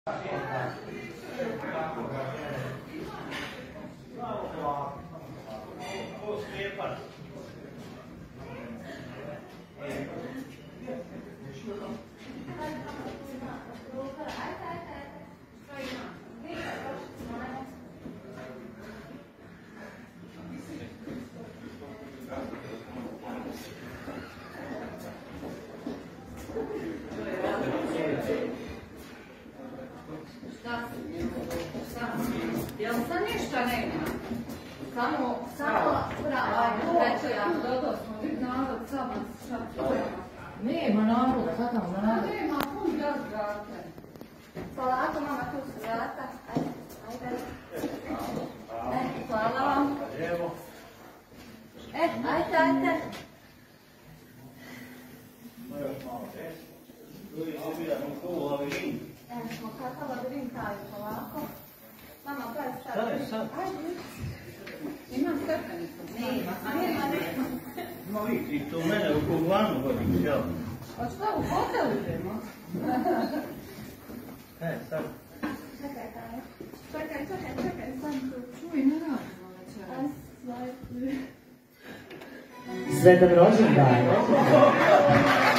Jel sad ništa nema? Samo bravo, večera, dobro smo vidjeti narod, samo nema naroda, sad nam narod. Nema, pun gaz vrata. Polako, mama, tu su vrata. Ajde. Hvala vam. Ajde. Smo kakav labirint taj, polako. Mama, pravi staviti. Šta je sad? Imam stepenicu. Nema. No i to mene u kogvanu vodiš, jel? A šta, u hotel idemo? Sad. Čekaj, sam tu. Čuj, ne radimo večeras. Sretan rođendan!